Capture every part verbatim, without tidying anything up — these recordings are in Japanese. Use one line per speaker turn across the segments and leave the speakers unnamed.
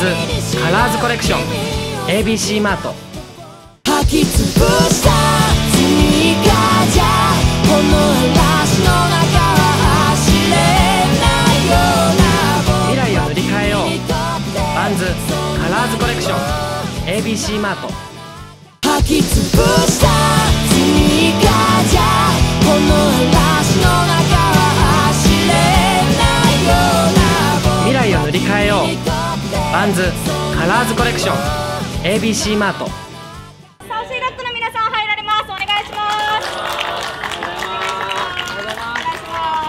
ズカラーズコレクション エービーシー マート。
履きつぶしたスニーカーじゃこの嵐の中は走れないような
未来を塗り替えよう。バンズカラーズコレクション エービーシー マート。
履きつぶしたスニーカーじゃこの嵐の中は走れないような
未来を塗り替えよう。バンズカラーズコレクション エービーシー マート。
サウシードッグの皆さん入られます。お願いします。お願いし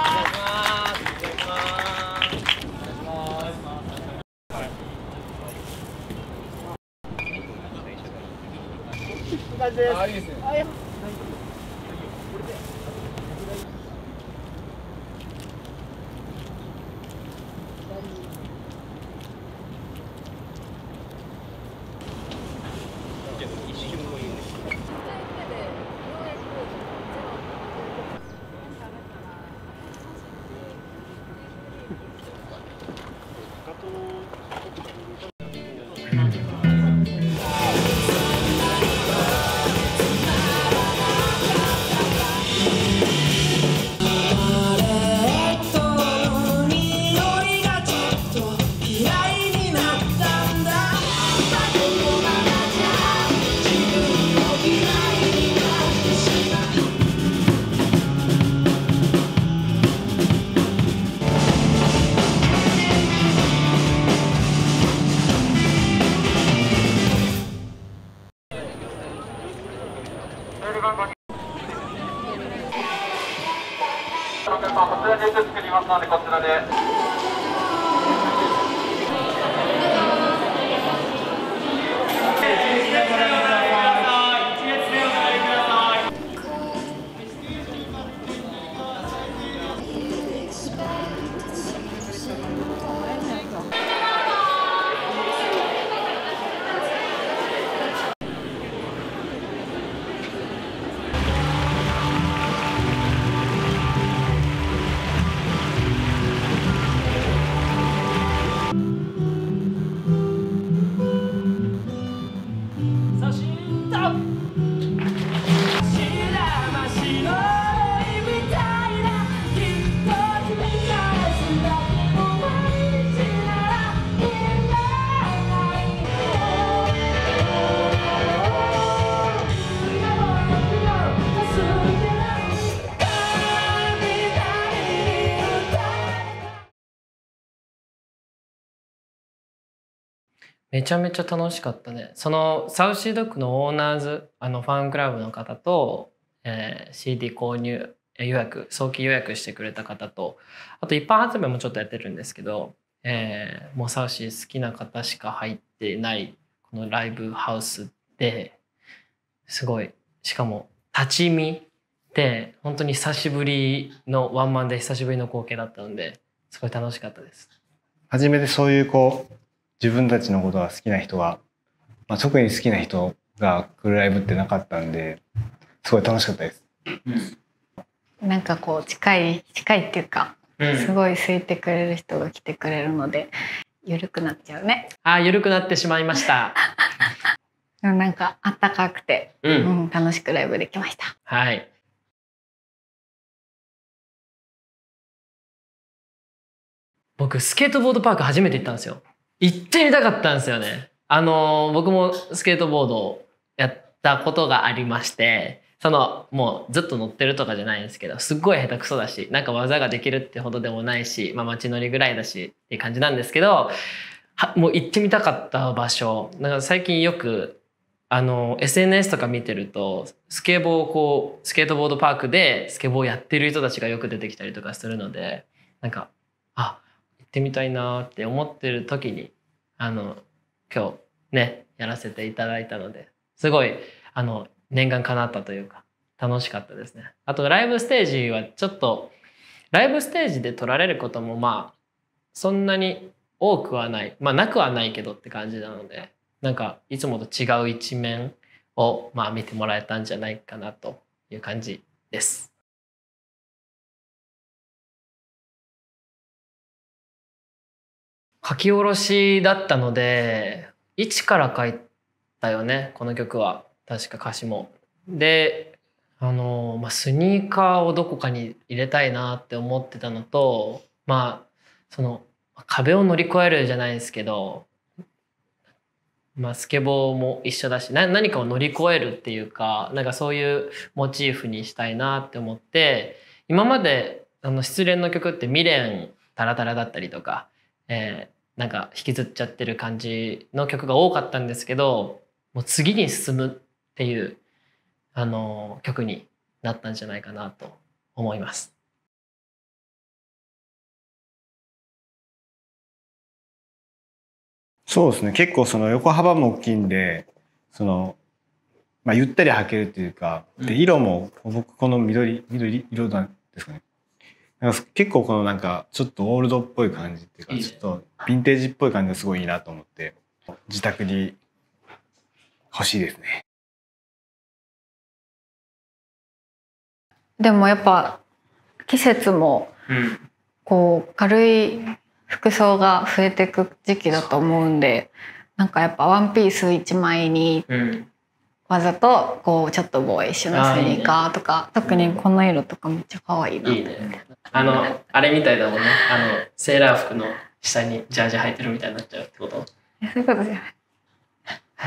ます。
こちらで受け付けますので、こちらで。
めちゃめちゃ楽しかったね。そのサウシードッグのオーナーズ、あのファンクラブの方と、えー、シーディー 購入予約早期予約してくれた方と、あと一般発売もちょっとやってるんですけど、えー、もうサウシー好きな方しか入ってないこのライブハウスですごい、しかも立ち見って本当に久しぶりのワンマンで久しぶりの光景だったのですごい楽しかったです。
初めてそういうこう自分たちのことが好きな人が、まあ、特に好きな人が来るライブってなかったんですごい楽しかったです。
うん、なんかこう近い近いっていうか、うん、すごい好いてくれる人が来てくれるので緩くなっちゃうね。
あ、緩くなってしまいました。
でもなんかあったかくて、うんうん、楽しくライブできました。
はい。僕スケートボードパーク初めて行ったんですよ。行ってみたかったんですよね。あの僕もスケートボードをやったことがありまして、そのもうずっと乗ってるとかじゃないんですけど、すっごい下手くそだし、なんか技ができるってほどでもないし、まあ街乗りぐらいだしっていう感じなんですけど、はもう行ってみたかった場所。なんか最近よくあの エスエヌエス とか見てると、スケボーをこうスケートボードパークでスケボーをやってる人たちがよく出てきたりとかするので、なんかあ行ってみたいなって思ってる時にあの今日ねやらせていただいたので、すごいあの念願叶ったというか楽しかったですね。あとライブステージはちょっとライブステージで撮られることもまあそんなに多くはない、まあなくはないけどって感じなので、なんかいつもと違う一面をまあ見てもらえたんじゃないかなという感じです。 書き下ろしだったので一から書いたよねこの曲は。確か歌詞も。であの、まあ、スニーカーをどこかに入れたいなって思ってたのと、まあその壁を乗り越えるじゃないですけど、まあ、スケボーも一緒だしな何かを乗り越えるっていうかなんかそういうモチーフにしたいなって思って、今まであの失恋の曲って未練タラタラだったりとか、えー、なんか引きずっちゃってる感じの曲が多かったんですけど、もう次に進むっていうあの曲になったんじゃないかなと思います。
そうですね。結構その横幅も大きいんで、その、まあ、ゆったり履けるっていうか、で、色も、僕この緑、緑色なんですかね。なんか結構このなんか、ちょっとオールドっぽい感じっていうか、
いいね、
ちょっとヴィンテージっぽい感じがすごいいいなと思って、自宅に欲しいですね。
でもやっぱ季節もこう軽い服装が増えていく時期だと思うんで、なんかやっぱワンピース一枚にわざとこうちょっとボーイッシュなスニーカーとか、特にこの色とかめっちゃ可愛いな。
いいね。あのあれみたいだもんね。あのセーラー服の下にジャージ履いてるみたいになっちゃうってこと？
そういうことじゃない。
はい。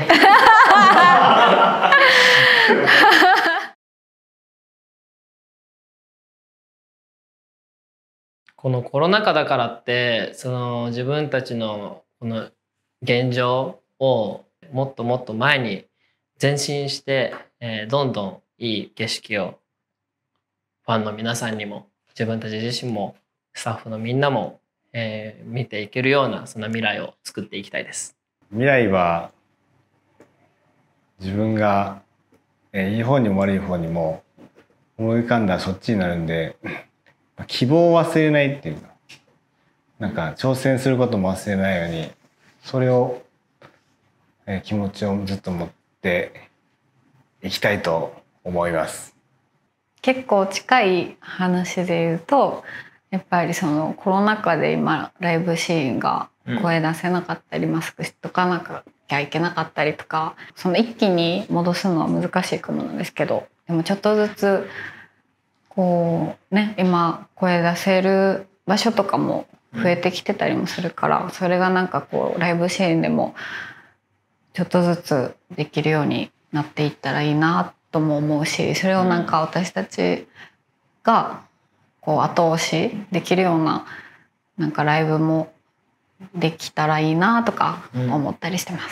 このコロナ禍だからってその自分たちのこの現状をもっともっと前に前進して、えー、どんどんいい景色をファンの皆さんにも自分たち自身もスタッフのみんなも、えー、見ていけるようなそんな未来を作っていきたいです。
未来は自分が、えー、いい方にも悪い方にも思い浮かんだらそっちになるんで、希望を忘れないっていうか、なんか挑戦することも忘れないように、それを、えー、気持ちをずっと持っていきたいと思います。
結構近い話で言うと、やっぱりそのコロナ禍で今ライブシーンが声出せなかったり、うん、マスクしとかなきゃいけなかったりとか、その一気に戻すのは難しいかもなんですけど、でもちょっとずつこうね、今声出せる場所とかも増えてきてたりもするから、それがなんかこうライブシーンでもちょっとずつできるようになっていったらいいなとも思うし、それをなんか私たちがこう後押しできるようななんかライブもできたらいいなとか思ったりしてます。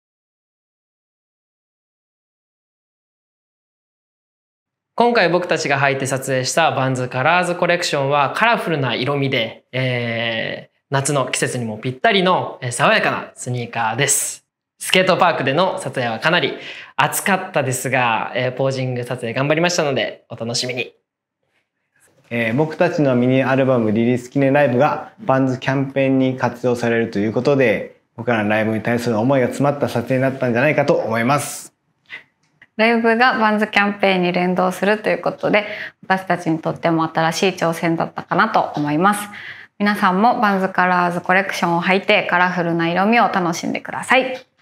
今回僕たちが履いて撮影したバンズカラーズコレクションはカラフルな色味で、えー、夏の季節にもぴったりの爽やかなスニーカーです。スケートパークでの撮影はかなり暑かったですが、えー、ポージング撮影頑張りましたのでお楽しみに。
えー、僕たちのミニアルバムリリース記念ライブがバンズキャンペーンに活用されるということで、僕らのライブに対する思いが詰まった撮影になったんじゃないかと思います。
ライブがバンズキャンペーンに連動するということで、私たちにとっても新しい挑戦だったかなと思います。皆さんもバンズカラーズコレクションを履いてカラフルな色味を楽しんでください。